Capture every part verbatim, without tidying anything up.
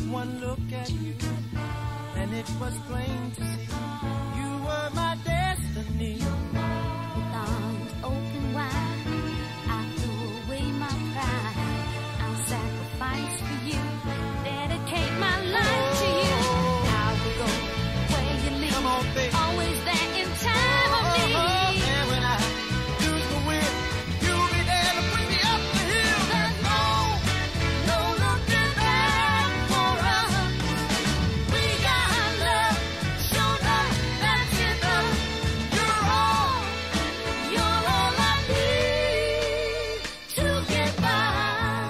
one look at you, and it was plain to see you were my destiny. With arms open wide, I threw away my pride. I'll sacrifice for you, dedicate my life to you. I will go where you lead. Come on, baby. Always there in time of need. And when I lose the will, you'll be there to push me up the hill. There's no, no looking back for us. We got love, show love, that's enough. You're all, you're all I need to get by.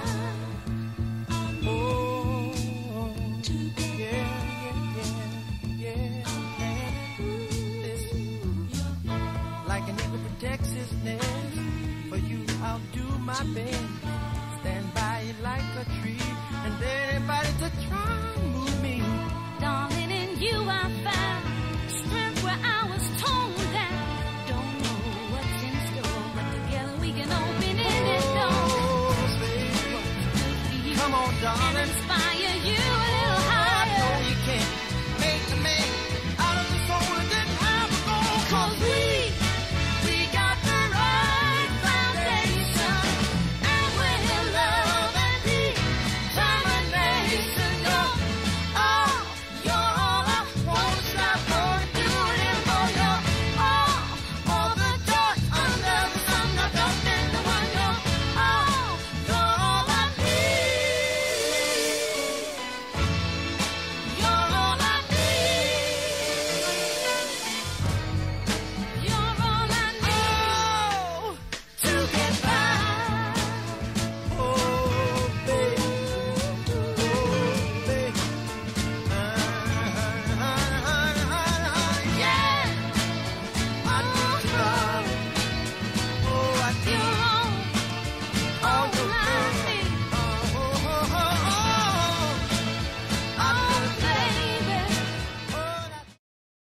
Oh, yeah, yeah, yeah, yeah. Listen, like an eagle protects his nest, for you I'll do my best. Stand by you like a tree, and anybody to try and move me. Darling, in you I found strength where I was torn down. Don't know what's in store, but together we can open any door. Oh, baby, come on, darling.